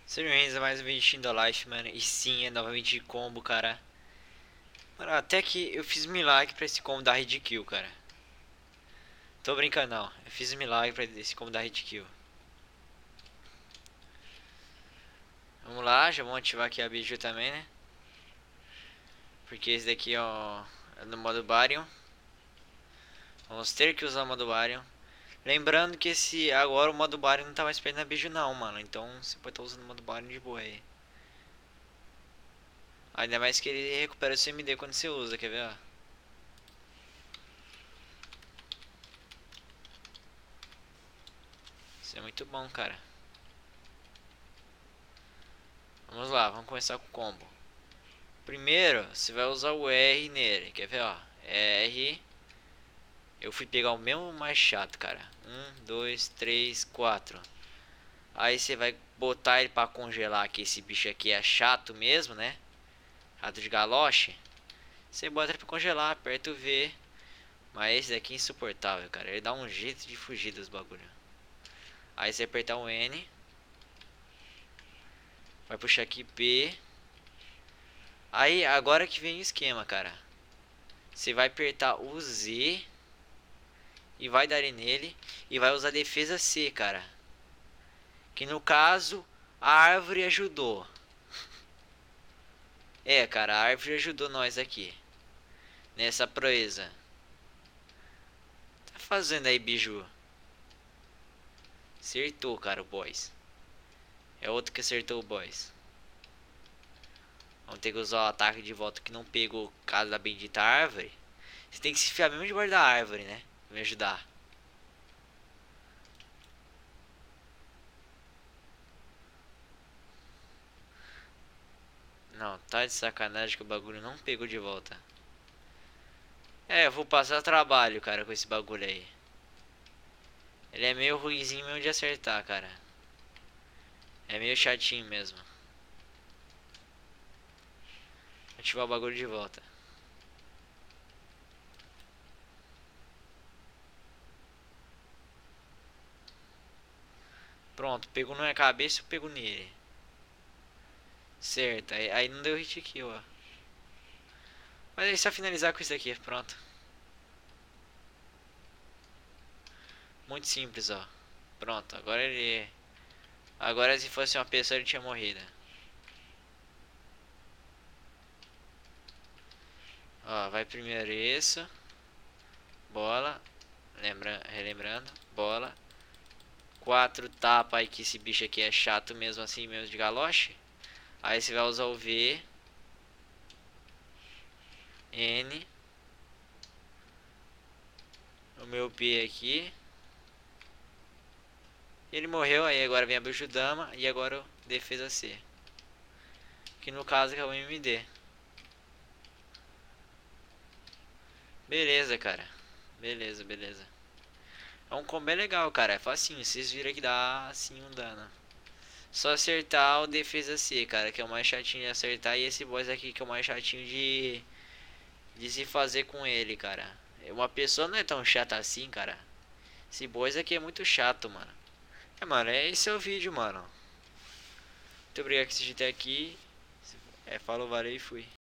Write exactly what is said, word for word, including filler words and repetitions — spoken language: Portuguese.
Sejam bem-vindos a mais um vídeo da Life, mano. E sim, é novamente de combo, cara. Mano, até que eu fiz milagre pra esse combo dar hit kill, cara. Tô brincando, não. Eu fiz milagre pra esse combo dar hit kill. Vamos lá, já vamos ativar aqui a Biju também, né? Porque esse daqui, ó, é no modo Baryon. Vamos ter que usar o modo Baryon. Lembrando que esse agora o modo Baryon não tá mais perto da Biju não, mano. Então você pode estar usando o modo Baryon de boa aí. Ainda mais que ele recupera o C M D quando você usa, quer ver, ó? Isso é muito bom, cara. Vamos lá, vamos começar com o combo. Primeiro, você vai usar o R nele. Quer ver, ó? R. Eu fui pegar o mesmo mais chato, cara. Um, dois, três, quatro. Aí você vai botar ele pra congelar, que esse bicho aqui é chato mesmo, né? Rato de galoche. Você bota ele pra congelar, aperta o V. Mas esse daqui é insuportável, cara. Ele dá um jeito de fugir dos bagulho. Aí você apertar o N. Vai puxar aqui P. Aí, agora que vem o esquema, cara. Você vai apertar o Z e vai dar nele e vai usar defesa C, cara. Que no caso a árvore ajudou. É, cara, a árvore ajudou nós aqui nessa proeza. Tá fazendo aí, Biju? Acertou, cara, o boys. É outro que acertou o boys. Vamos ter que usar o ataque de volta que não pegou casa da bendita árvore. Você tem que se enfiar mesmo debaixo da árvore, né? Pra me ajudar. Não, tá de sacanagem que o bagulho não pegou de volta. É, eu vou passar trabalho, cara, com esse bagulho aí. Ele é meio ruizinho mesmo de acertar, cara. É meio chatinho mesmo. Ativar o bagulho de volta. Pronto, pegou na minha cabeça, eu pego nele. Certo, aí, aí não deu hit kill, ó. Mas é só finalizar com isso aqui, pronto. Muito simples, ó. Pronto, agora ele... Agora se fosse uma pessoa ele tinha morrido. Ó, vai primeiro isso. Bola. Lembra, relembrando. Bola. Quatro tapa aí que esse bicho aqui é chato mesmo assim, mesmo de galoche. Aí você vai usar o V. N. O meu P aqui. Ele morreu, aí agora vem a Bijudama e agora o defesa C. Que no caso é o M M D. Beleza, cara. Beleza, beleza. É um combo legal, cara. É facinho. Vocês viram que dá assim um dano. Só acertar o defesa C, cara. Que é o mais chatinho de acertar. E esse boss aqui que é o mais chatinho de, de se fazer com ele, cara. Uma pessoa não é tão chata assim, cara. Esse boss aqui é muito chato, mano. É, mano. É esse é o vídeo, mano. Muito obrigado por assistir até aqui. É, falou, valeu e fui.